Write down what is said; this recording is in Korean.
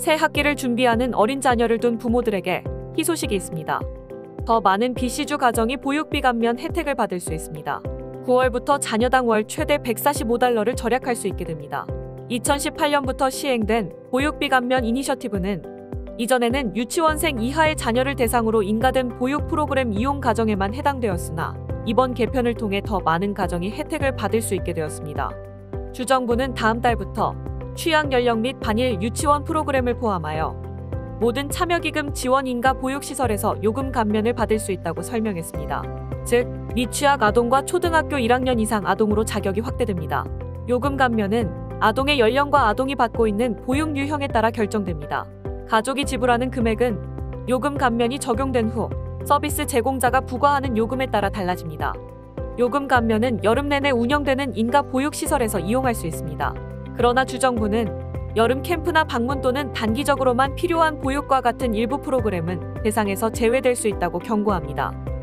새 학기를 준비하는 어린 자녀를 둔 부모들에게 희소식이 있습니다. 더 많은 BC주 가정이 보육비 감면 혜택을 받을 수 있습니다. 9월부터 자녀당 월 최대 $145를 절약할 수 있게 됩니다. 2018년부터 시행된 보육비 감면 이니셔티브는 이전에는 유치원생 이하의 자녀를 대상으로 인가된 보육 프로그램 이용 가정에만 해당되었으나 이번 개편을 통해 더 많은 가정이 혜택을 받을 수 있게 되었습니다. 주정부는 다음 달부터 취약 연령 및 반일 유치원 프로그램을 포함하여 모든 참여기금 지원 인가 보육시설에서 요금 감면을 받을 수 있다고 설명했습니다. 즉, 미취학 아동과 초등학교 1학년 이상 아동으로 자격이 확대됩니다. 요금 감면은 아동의 연령과 아동이 받고 있는 보육 유형에 따라 결정됩니다. 가족이 지불하는 금액은 요금 감면이 적용된 후 서비스 제공자가 부과하는 요금에 따라 달라집니다. 요금 감면은 여름 내내 운영되는 인가 보육시설에서 이용할 수 있습니다. 그러나 주정부는 여름 캠프나 방문 또는 단기적으로만 필요한 보육과 같은 일부 프로그램은 대상에서 제외될 수 있다고 경고합니다.